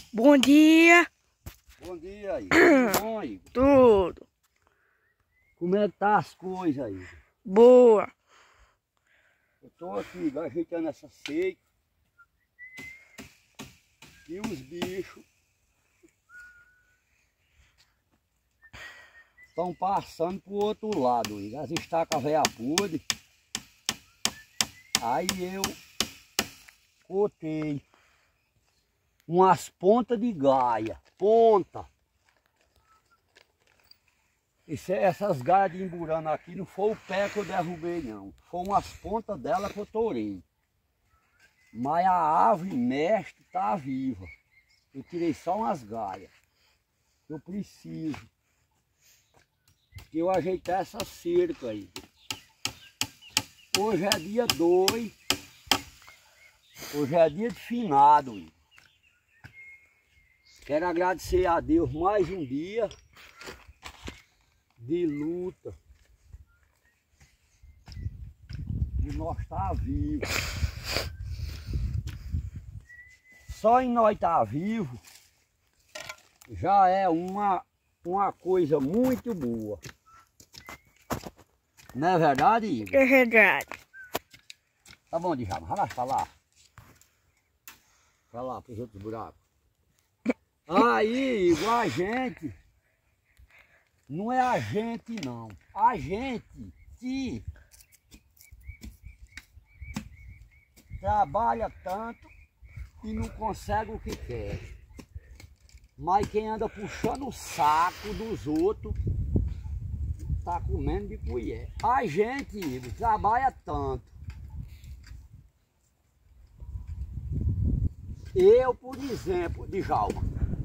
Bom dia. Bom dia, Igor. Tudo bom, Igor? Tudo. Como é que tá as coisas aí? Boa. Eu tô aqui ajeitando essa seca. E os bichos estão passando pro outro lado, Igor. As estacas velha podre. Aí eu cortei umas pontas de gaia. Ponta. Essas gaias de emburana aqui não foi o pé que eu derrubei não. Foi umas pontas dela que eu torei. Mas a árvore mestre tá viva. Eu tirei só umas gaias. Eu preciso. Eu ajeitar essa cerca aí. Hoje é dia 2. Hoje é dia de finado. Igor. Quero agradecer a Deus mais um dia de luta. De nós estar vivos. Só em nós estar vivos já é uma coisa muito boa. Não é verdade, Igor? É verdade. Tá bom, Djalma, vai lá pra lá. Pra lá, pros outros buracos. Aí, Igor, a gente... Não é a gente, não. A gente que trabalha tanto e não consegue o que quer. Mas quem anda puxando o saco dos outros tá comendo de colher. A gente, Igor, trabalha tanto. Eu, por exemplo, Djalma,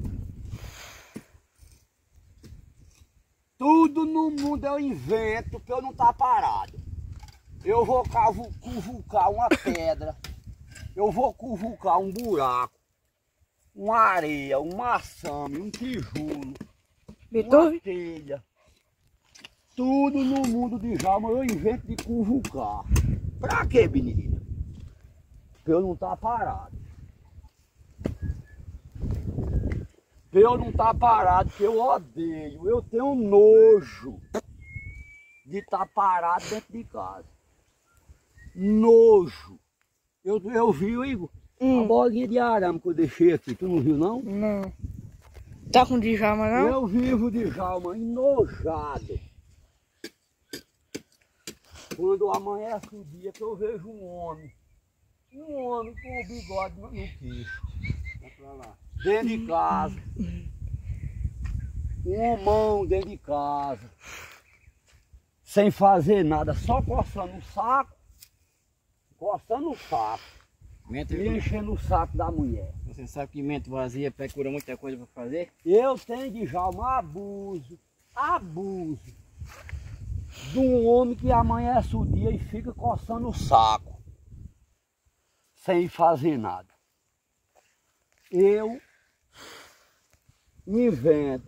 tudo no mundo eu invento que eu não tá parado. Eu vou cavulcar uma pedra, eu vou cavulcar um buraco, uma areia, um maçame, um tijolo, uma telha. Tudo no mundo de Djalma eu invento de cavulcar. Pra quê, menina? Porque eu não tá parado. Eu não tá parado, porque eu odeio, eu tenho nojo de estar parado dentro de casa. Nojo. Eu vi, Igor, a bolinha de arame que eu deixei aqui, tu não viu não? Não. Tá com Djalma não? Eu vivo, Djalma, enojado. Quando amanhece o dia que eu vejo um homem com o bigode no queixo. Vai pra lá. Dentro de casa, um homão dentro de casa, sem fazer nada, só coçando o saco, e enchendo o saco da mulher. Você sabe que mente vazia procura muita coisa para fazer? Eu tenho, Djalma, abuso de um homem que amanhece o dia e fica coçando o saco, sem fazer nada. Eu invento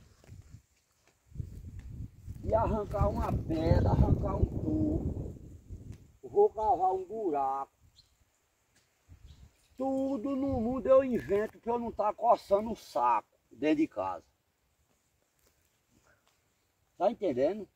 de arrancar uma pedra, arrancar um tubo, vou cavar um buraco. Tudo no mundo eu invento que eu não tá coçando o saco dentro de casa. Tá entendendo?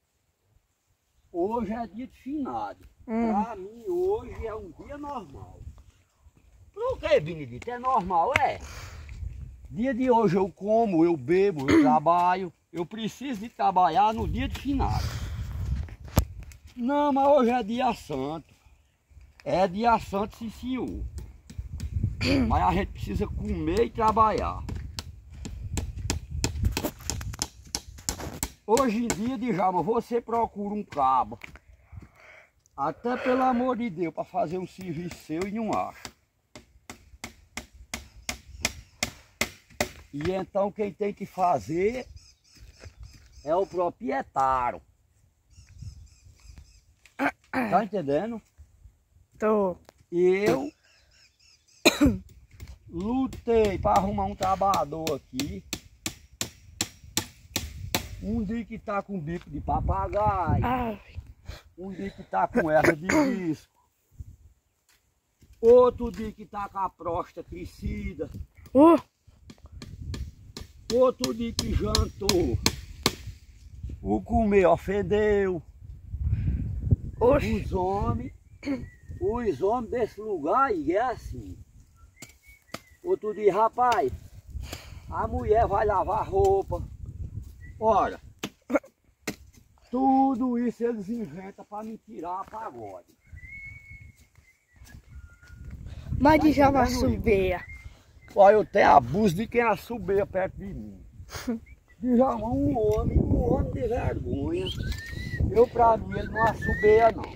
Hoje é dia de finado. Pra mim hoje é um dia normal. Por que, Benedito? É normal, é? Dia de hoje eu como, eu bebo, eu trabalho. Eu preciso de trabalhar no dia de finado. Não, mas hoje é dia santo. É dia santo, sim senhor. Mas a gente precisa comer e trabalhar. Hoje em dia, Djalma, você procura um cabo, até pelo amor de Deus, para fazer um serviço seu e não acha. E então quem tem que fazer é o proprietário. Tá entendendo? Tô. Eu lutei para arrumar um trabalhador aqui. Um dia que tá com bico de papagaio. Um dia que tá com erva de disco. Outro dia que tá com a próstata crescida. Outro dia que jantou, o comer ofendeu. Oxe. Os homens desse lugar aí é assim. Outro dia, rapaz, a mulher vai lavar roupa. Ora, tudo isso eles inventam para me tirar a pagode. Mas Tá Djalma entendendo, Igor? assobeia. Olha, eu tenho abuso de quem assobeia perto de mim. Djalma, um homem de vergonha. Pra mim, ele não assobeia não.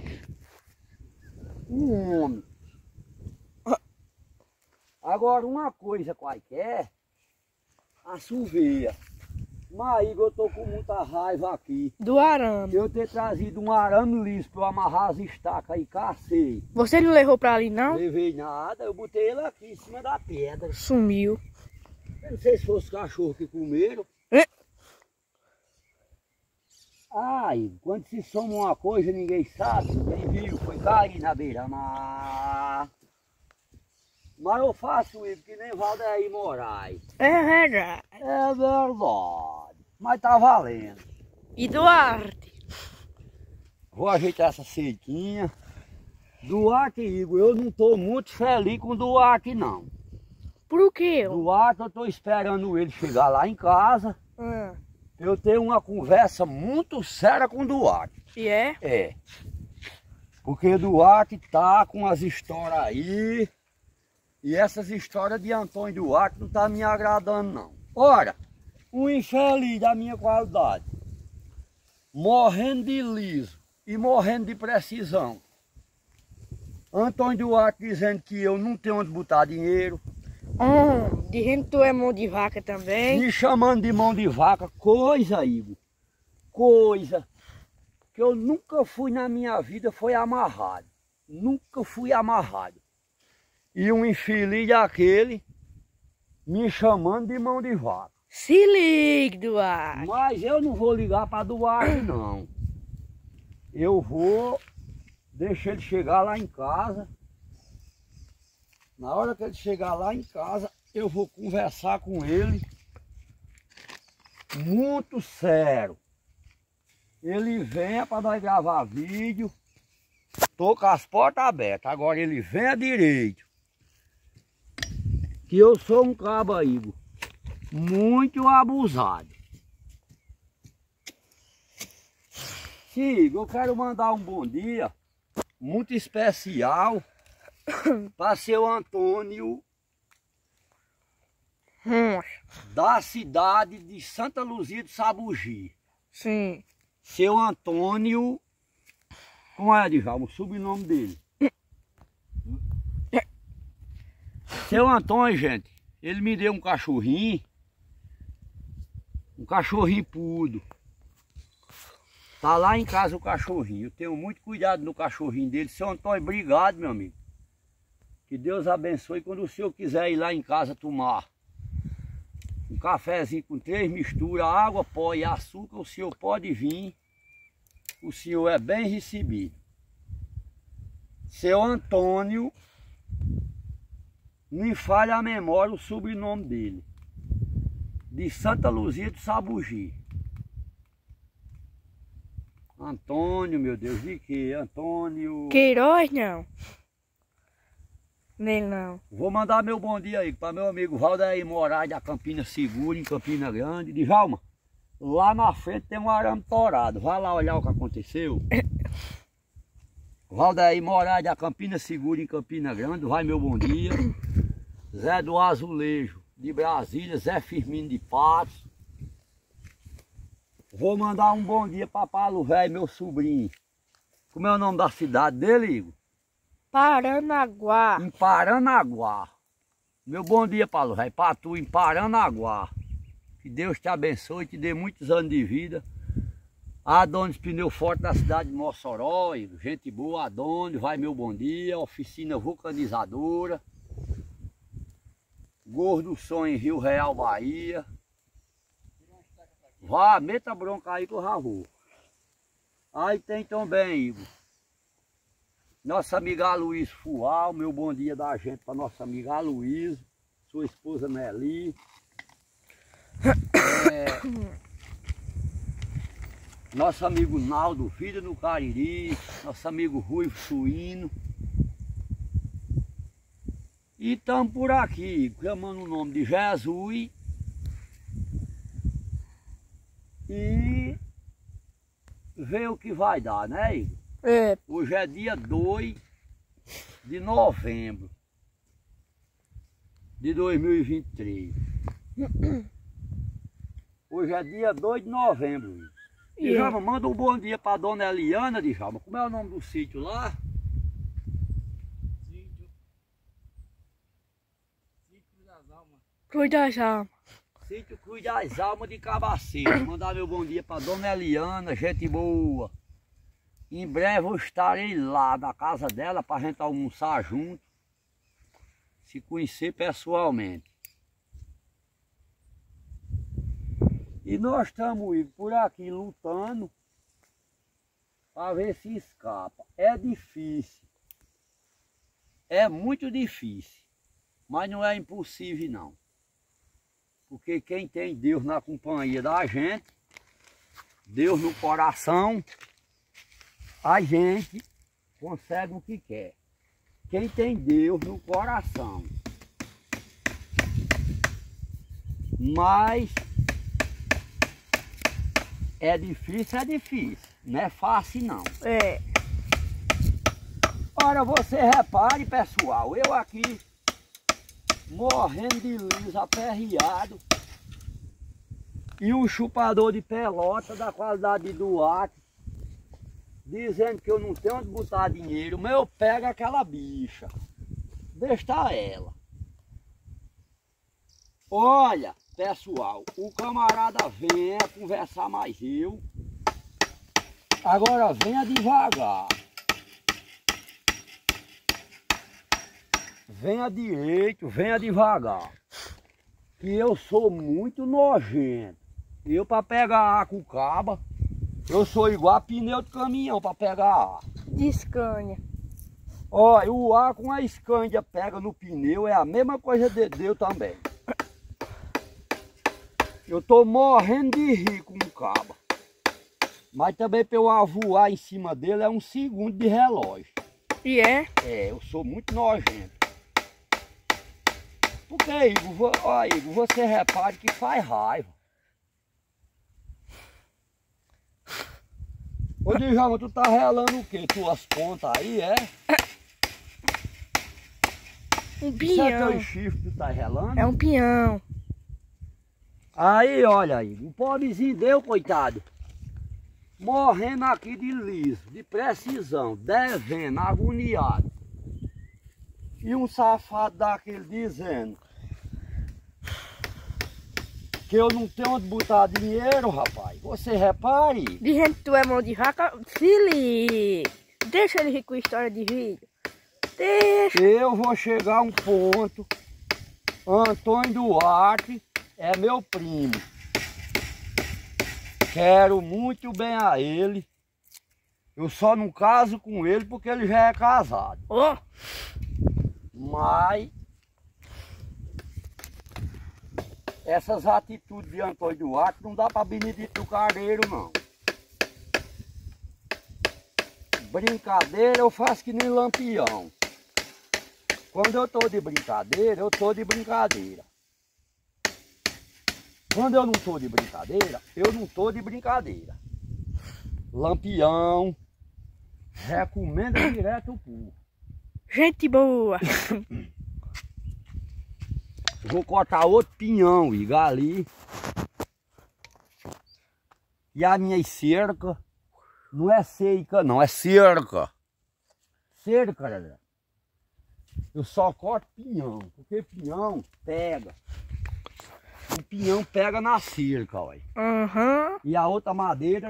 Um homem. Agora, uma coisa qualquer, assobeia. Mas, Igor, eu tô com muita raiva aqui. Do arame. Eu ter trazido um arame liso para eu amarrar as estacas e cacei. Você não levou pra ali, não? Levei nada, eu botei ele aqui em cima da pedra. Sumiu. Eu não sei se fosse cachorro que comeram. É. Ai, quando se soma uma coisa ninguém sabe, quem viu foi cair na beira-mar. Mas eu faço isso que nem Valdeir Moraes. É verdade. É verdade, mas tá valendo. E Duarte? Vou ajeitar essa cerquinha. Duarte, Igor, eu não tô muito feliz com o Duarte não. Por quê? Duarte, eu tô esperando ele chegar lá em casa. Eu tenho uma conversa muito séria com o Duarte. E é? É. Porque Duarte tá com as histórias aí. E essas histórias de Antônio Duarte não tá me agradando não. Ora, um infeliz da minha qualidade, morrendo de liso e morrendo de precisão. Antônio Duarte dizendo que eu não tenho onde botar dinheiro. Dizendo que tu é mão de vaca também. Me chamando de mão de vaca, coisa, Igor. Coisa que eu nunca fui na minha vida foi amarrado. Nunca fui amarrado. E um infeliz daquele me chamando de mão de vaca. Se ligue, Duarte. Mas eu não vou ligar para Duarte não. Eu vou deixar ele chegar lá em casa. Na hora que ele chegar lá em casa, eu vou conversar com ele muito sério. Ele venha para nós gravar vídeo. Tô com as portas abertas. Agora ele venha direito. Que eu sou um cabo aí, muito abusado. Sim, eu quero mandar um bom dia muito especial para seu Antônio da cidade de Santa Luzia do Sabugi. Sim. Seu Antônio, como é, Djalma, o sobrenome dele? Seu Antônio, gente, ele me deu um cachorrinho pudo. Tá lá em casa o cachorrinho. Eu tenho muito cuidado no cachorrinho dele. Seu Antônio, obrigado, meu amigo. Que Deus abençoe. Quando o senhor quiser ir lá em casa tomar um cafezinho com 3 misturas, água, pó e açúcar, o senhor pode vir. O senhor é bem recebido. Seu Antônio, me falha a memória o sobrenome dele. De Santa Luzia do Sabugi. Antônio, meu Deus, de quê? Antônio... Queiroz, não. Nem não. Vou mandar meu bom dia aí para meu amigo Valdeir Moraes da Campina Segura, em Campina Grande. Djalma, lá na frente tem um arame torado. Vai lá olhar o que aconteceu. Valdeir Moraes da Campina Segura, em Campina Grande. Vai meu bom dia. Zé do Azulejo de Brasília, Zé Firmino de Patos. Vou mandar um bom dia para Paulo Velho, meu sobrinho. Como é o nome da cidade dele, Igor? Paranaguá. Em Paranaguá. Meu bom dia, Paulo Velho, para tu em Paranaguá. Que Deus te abençoe, te dê muitos anos de vida. Adonis Pneu Forte da cidade de Mossoró, Igor. Gente boa, Adonis, vai meu bom dia. Oficina vulcanizadora. Gordo Som em Rio Real, Bahia. Vá, meta bronca aí que eu já vou. Aí tem também, Igor, nossa amiga Aloysio Fual, meu bom dia da gente para nossa amiga Aloysio, sua esposa Nelly. Nosso amigo Naldo, filho do Cariri, nosso amigo Ruivo Suíno. E estamos por aqui, chamando o nome de Jesus. E ver o que vai dar, né, Igor? É. Hoje é dia 2 de novembro de 2023. Hoje é dia 2 de novembro, Igor. Djalma, manda um bom dia para dona Eliana, Djalma. Como é o nome do sítio lá? Sítio das Almas. Cruz das Almas. Sítio Cruz das Almas de Cabaceiro. Mandar meu bom dia para dona Eliana, gente boa. Em breve eu estarei lá na casa dela para a gente almoçar junto. Se conhecer pessoalmente. E nós estamos por aqui lutando para ver se escapa. É difícil. É muito difícil. Mas não é impossível não. Porque quem tem Deus na companhia da gente, Deus no coração, a gente consegue o que quer. Quem tem Deus no coração. Mas é difícil, não é fácil não. É. Ora, você repare, pessoal, eu aqui morrendo de liso, aperreado, e um chupador de pelota da qualidade de Duarte, dizendo que eu não tenho onde botar dinheiro, mas eu pego aquela bicha, deixa ela. Olha, pessoal, o camarada venha conversar mais eu. Agora venha devagar. Venha direito, venha devagar. Que eu sou muito nojento. Eu para pegar ar com caba, eu sou igual a pneu de caminhão para pegar ar. De Scania. Olha, o ar com a Scania pega no pneu é a mesma coisa de Deus também. Eu tô morrendo de rir com o cabo. Mas também para eu voar em cima dele é 1 segundo de relógio. E é? É, eu sou muito nojento. Porque, Igor, ó, Igor, você repare que faz raiva. Ô, Djalma, tu tá relando o quê? Tuas pontas aí, é? Um Isso é pinhão. teu chifre que tu tá relando? É um pinhão. Aí, olha aí, o pobrezinho deu, coitado, morrendo aqui de liso, de precisão, devendo, agoniado. E um safado daquele dizendo que eu não tenho onde botar dinheiro, rapaz. Você repare. Dizendo que tu é mão de vaca, se liga. Deixa ele rir com história de vídeo. Deixa. Eu vou chegar a um ponto. Antônio Duarte é meu primo. Quero muito bem a ele. Eu só não caso com ele porque ele já é casado. Ó. Mas essas atitudes de Antônio Duarte não dá para Benedito do Carneiro não. Brincadeira eu faço que nem Lampião. Quando eu tô de brincadeira, eu tô de brincadeira. Quando eu não tô de brincadeira, eu não tô de brincadeira. Lampião recomenda direto o povo. Gente boa. Vou cortar outro pinhão, Igor, ali. E a minha cerca não é cerca não, é cerca. Cerca, galera. Eu só corto pinhão, porque pinhão pega. O pinhão pega na cerca, olha. Aham. E a outra madeira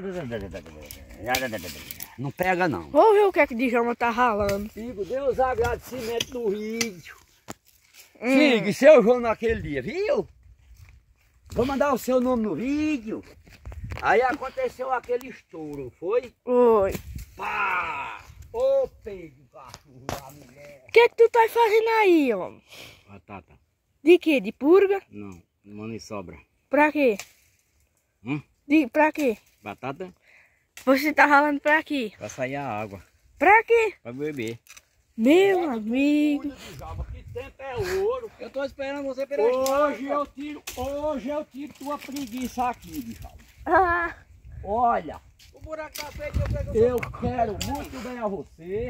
não pega não. Vou ver o que é que Djalma tá ralando. Igor, Deus agradecimento no vídeo. Siga, seu João naquele dia, viu? Vou mandar o seu nome no vídeo. Aí aconteceu aquele estouro, foi? Oi. Pá! Ô, Pedro, cachorro da mulher. O que é que tu tá fazendo aí, homem? Batata. De quê? De purga? Não, maniçobra. Pra quê? Pra quê? Batata Você tá ralando pra quê? pra sair a água. Pra quê? Pra beber. Meu amigo. Que tempo é ouro. Eu tô esperando você Hoje eu tiro tua preguiça aqui, Djalma. Ah, Olha, O buraco tá feito, eu pego eu quero muito bem a você.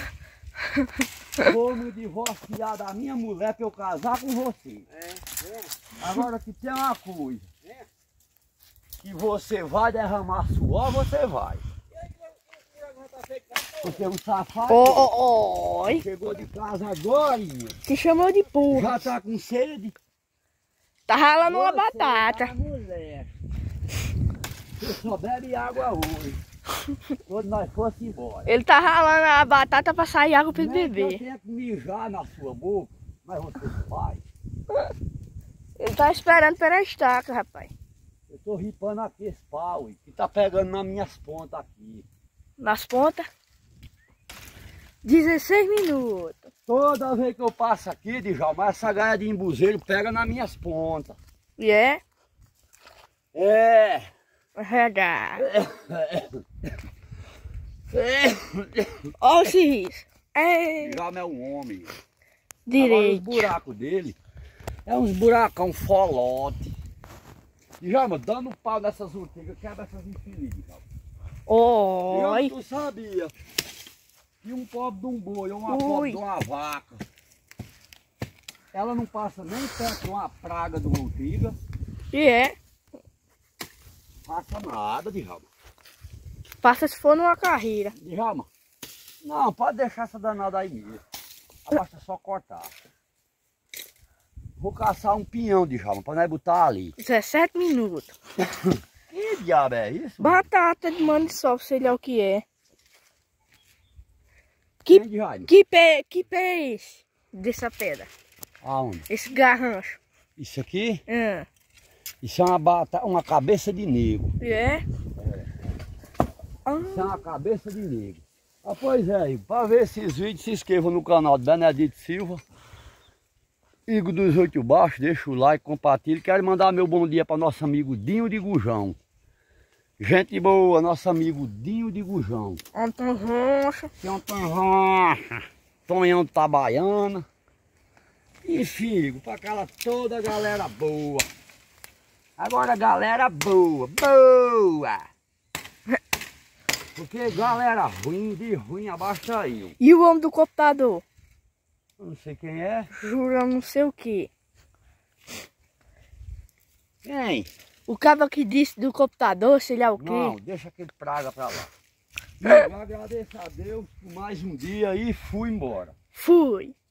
Vou me divorciar da minha mulher pra eu casar com você. Agora que tem uma coisa. Que você vai derramar suor, você vai. Você é um safado. oi. Chegou de casa agora, Te chamou de burro. já tá com sede. Tá ralando uma Você batata. é mulher. Você só bebe água hoje. Quando nós fosse embora. Ele tá ralando a batata pra sair água pra ele Não é que eu beber. tenho que mijar na sua boca, mas você faz. Ele tá esperando pela estaca, rapaz. Eu tô ripando aqui esse pau, que tá pegando nas minhas pontas aqui. Nas pontas. 16 minutos. Toda vez que eu passo aqui, Djalma, essa gaia de embuzeiro pega nas minhas pontas. E é? É. Verdade. Olha o serviço. É. Djalma é um homem. Agora os Direito. buracos dele é uns buracão folote. Djalma, dando um pau nessas urtigas, quebra essas infeliz, Djalma. Oi. Tu sabia que um pobre de um boi ou uma Ui. pobre de uma vaca, ela não passa nem perto de uma praga de uma urtiga, E é. passa nada, Djalma. Passa se for numa carreira. Djalma, não, pode deixar essa danada aí mesmo. Basta só cortar. Vou caçar um pinhão, Djalma, pra nós botar ali. 17 minutos. Que diabo é isso? Batata de maniçoba, sei lá o que é. Hein, Djalma? Que pé é esse? Dessa pedra. Aonde? Esse garrancho. Isso aqui? Ah. Isso é uma cabeça de negro. E é? Isso é uma cabeça de negro. Ah, pois é, para ver esses vídeos, se inscreva no canal do Benedito Silva. Igor dos Oito Baixos, deixa o like, compartilha. Quero mandar meu bom dia para nosso amigo Dinho de Gujão. Gente boa, nosso amigo Dinho de Gujão. Antônio Rocha. Tem um Rocha, Tonhão de Tabaiana. E figo, para aquela toda a galera boa. Agora galera boa, boa. Porque galera ruim, de ruim abaixo aí. E o homem do computador? Eu não sei quem é. Jura não sei o que. Quem? O cara que disse do computador, sei lá o que. Não, deixa aquele praga pra lá. Eu agradeço a Deus por mais um dia e fui embora. Fui.